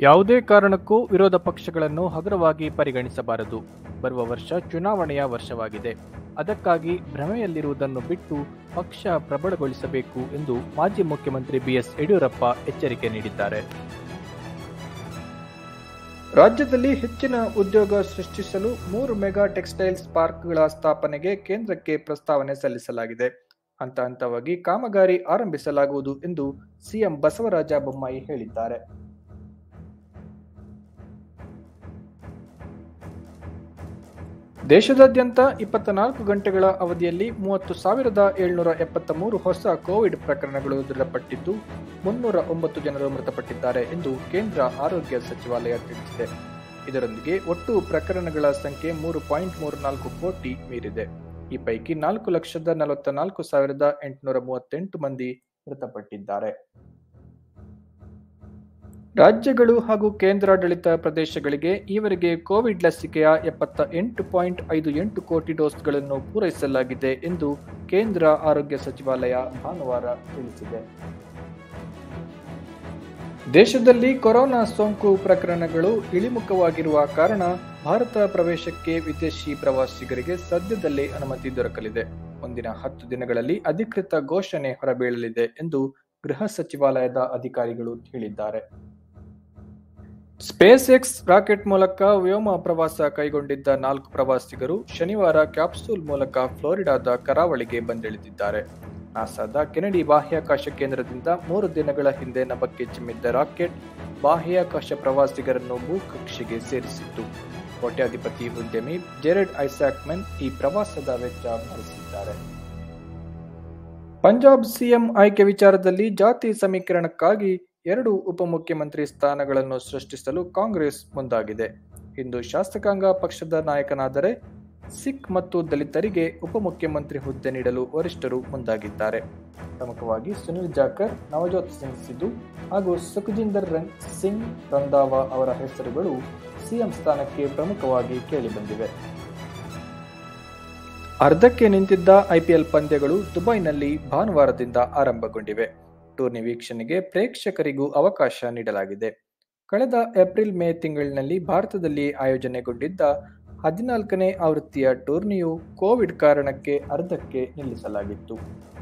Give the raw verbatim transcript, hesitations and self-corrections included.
ಯಾವುದೇ ಕಾರಣಕ್ಕೂ ವಿರೋಧ ಪಕ್ಷಗಳನ್ನು ಹಗುರವಾಗಿ ಪರಿಗಣಿಸಬಾರದು. ಬರುವ ವರ್ಷ ಚುನಾವಣೆಯ ವರ್ಷವಾಗಿದೆ. ಅದಕ್ಕಾಗಿ ಭ್ರಮೆಯಲ್ಲಿರುವುದನ್ನು ಬಿಟ್ಟು ಪಕ್ಷ ಪ್ರಬಲಗೊಳಿಸಬೇಕು ಎಂದು ಮಾಜಿ ಮುಖ್ಯಮಂತ್ರಿ ಬಿಎಸ್ ಯಡಿಯೂರಪ್ಪ ಎಚ್ಚರಿಕೆ ನೀಡಿದ್ದಾರೆ. ರಾಜ್ಯದಲ್ಲಿ ಹೆಚ್ಚಿನ ಉದ್ಯೋಗ ಸೃಷ್ಟಿಸಲು ಮೂರು ಮೆಗಾ ಟೆಕ್ಸ್ಟೈಲ್ಸ್ ಪಾರ್ಕ್ಗಳ ಸ್ಥಾಪನೆಗೆ ಕೇಂದ್ರಕ್ಕೆ ಪ್ರಸ್ತಾವನೆ ಸಲ್ಲಿಸಲಾಗಿದೆ. ಹಂತ ಹಂತವಾಗಿ ಕಾಮಗಾರಿ ಆರಂಭಿಸಲಾಗುವುದು ಎಂದು ಸಿಎಂ ಬಸವರಾಜ ಬೊಮ್ಮಾಯಿ ಹೇಳಿದ್ದಾರೆ. ದೇಶದಾದ್ಯಂತ ಇಪ್ಪತ್ತ ನಾಲ್ಕು ಗಂಟೆಗಳ ಅವಧಿಯಲ್ಲಿ ಮೂವತ್ತು ಸಾವಿರದ ಏಳ್ನೂರ ಎಪ್ಪತ್ತ ಮೂರು ಹೊಸ ಕೋವಿಡ್ ಪ್ರಕರಣಗಳು ದೃಢಪಟ್ಟಿದ್ದು ಮುನ್ನೂರ ಒಂಬತ್ತು ಜನರು ಮೃತಪಟ್ಟಿದ್ದಾರೆ ಎಂದು ಕೇಂದ್ರ ಆರೋಗ್ಯ ಸಚಿವಾಲಯ ತಿಳಿಸಿದೆ. ಇದರೊಂದಿಗೆ ಒಟ್ಟು ಪ್ರಕರಣಗಳ ಸಂಖ್ಯೆ ಮೂರು ಪಾಯಿಂಟ್ ಮೂರು ನಾಲ್ಕು ಕೋಟಿ ಮೀರಿದೆ. ಈ ಪೈಕಿ ನಾಲ್ಕು ಲಕ್ಷದ ನಲವತ್ತ ನಾಲ್ಕು ಸಾವಿರದ ಎಂಟುನೂರ ಮೂವತ್ತೆಂಟು ಮಂದಿ ಮೃತಪಟ್ಟಿದ್ದಾರೆ. ರಾಜ್ಯಗಳು ಹಾಗೂ ಕೇಂದ್ರಾಡಳಿತ ಪ್ರದೇಶಗಳಿಗೆ ಈವರೆಗೆ ಕೋವಿಡ್ ಲಸಿಕೆಯ ಎಪ್ಪತ್ತ ಎಂಟು ಪಾಯಿಂಟ್ ಐದು ಎಂಟು ಕೋಟಿ ಡೋಸ್ಗಳನ್ನು ಪೂರೈಸಲಾಗಿದೆ ಎಂದು ಕೇಂದ್ರ ಆರೋಗ್ಯ ಸಚಿವಾಲಯ ಭಾನುವಾರ ತಿಳಿಸಿದೆ. ದೇಶದಲ್ಲಿ ಕೊರೋನಾ ಸೋಂಕು ಪ್ರಕರಣಗಳು ಇಳಿಮುಖವಾಗಿರುವ ಕಾರಣ ಭಾರತ ಪ್ರವೇಶಕ್ಕೆ ವಿದೇಶಿ ಪ್ರವಾಸಿಗರಿಗೆ ಸದ್ಯದಲ್ಲೇ ಅನುಮತಿ ದೊರಕಲಿದೆ. ಮುಂದಿನ ಹತ್ತು ದಿನಗಳಲ್ಲಿ ಅಧಿಕೃತ ಘೋಷಣೆ ಹೊರಬೀಳಲಿದೆ ಎಂದು ಗೃಹ ಸಚಿವಾಲಯದ ಅಧಿಕಾರಿಗಳು ಹೇಳಿದ್ದಾರೆ. ಸ್ಪೇಸ್ ಎಕ್ಸ್ ರಾಕೆಟ್ ಮೂಲಕ ವ್ಯೋಮ ಪ್ರವಾಸ ಕೈಗೊಂಡಿದ್ದ ನಾಲ್ಕು ಪ್ರವಾಸಿಗರು ಶನಿವಾರ ಕ್ಯಾಪ್ಸೂಲ್ ಮೂಲಕ ಫ್ಲೋರಿಡಾದ ಕರಾವಳಿಗೆ ಬಂದಿಳಿದಿದ್ದಾರೆ. ನಾಸಾದ ಕೆನೆಡಿ ಬಾಹ್ಯಾಕಾಶ ಕೇಂದ್ರದಿಂದ ಮೂರು ದಿನಗಳ ಹಿಂದೆ ನಭಕ್ಕೆ ಚಿಮ್ಮಿದ್ದ ರಾಕೆಟ್ ಬಾಹ್ಯಾಕಾಶ ಪ್ರವಾಸಿಗರನ್ನು ಭೂಕಕ್ಷೆಗೆ ಸೇರಿಸಿತ್ತು. ಕೋಟ್ಯಾಧಿಪತಿ ಉದ್ಯಮಿ ಜೆರೆಡ್ ಐಸಾಕ್ಮನ್ ಈ ಪ್ರವಾಸದ ವೆಚ್ಚ ಭರಿಸಿದ್ದಾರೆ. ಪಂಜಾಬ್ ಸಿಎಂ ಆಯ್ಕೆ ವಿಚಾರದಲ್ಲಿ ಜಾತಿ ಸಮೀಕರಣಕ್ಕಾಗಿ ಎರಡು ಉಪಮುಖ್ಯಮಂತ್ರಿ ಸ್ಥಾನಗಳನ್ನು ಸೃಷ್ಟಿಸಲು ಕಾಂಗ್ರೆಸ್ ಮುಂದಾಗಿದೆ. ಇಂದು ಶಾಸಕಾಂಗ ಪಕ್ಷದ ನಾಯಕನಾದರೆ ಸಿಖ್ ಮತ್ತು ದಲಿತರಿಗೆ ಉಪಮುಖ್ಯಮಂತ್ರಿ ಹುದ್ದೆ ನೀಡಲು ವರಿಷ್ಠರು ಮುಂದಾಗಿದ್ದಾರೆ. ಪ್ರಮುಖವಾಗಿ ಸುನಿಲ್ ಜಾಖರ್, ನವಜೋತ್ ಸಿಂಗ್ ಸಿಧು ಹಾಗೂ ಸುಖಜಿಂದರ್ ಸಿಂಗ್ ರಂಧಾವ ಅವರ ಹೆಸರುಗಳು ಸಿಎಂ ಸ್ಥಾನಕ್ಕೆ ಪ್ರಮುಖವಾಗಿ ಕೇಳಿಬಂದಿವೆ. ಅರ್ಧಕ್ಕೆ ನಿಂತಿದ್ದ ಐಪಿಎಲ್ ಪಂದ್ಯಗಳು ದುಬೈನಲ್ಲಿ ಭಾನುವಾರದಿಂದ ಆರಂಭಗೊಂಡಿವೆ. ಟೂರ್ನಿ ವೀಕ್ಷಣೆಗೆ ಪ್ರೇಕ್ಷಕರಿಗೂ ಅವಕಾಶ ನೀಡಲಾಗಿದೆ. ಕಳೆದ ಏಪ್ರಿಲ್ ಮೇ ತಿಂಗಳಿನಲ್ಲಿ ಭಾರತದಲ್ಲಿ ಆಯೋಜನೆಗೊಂಡಿದ್ದ ಹದಿನಾಲ್ಕನೇ ಆವೃತ್ತಿಯ ಟೂರ್ನಿಯು ಕೋವಿಡ್ ಕಾರಣಕ್ಕೆ ಅರ್ಧಕ್ಕೆ ನಿಲ್ಲಿಸಲಾಗಿತ್ತು.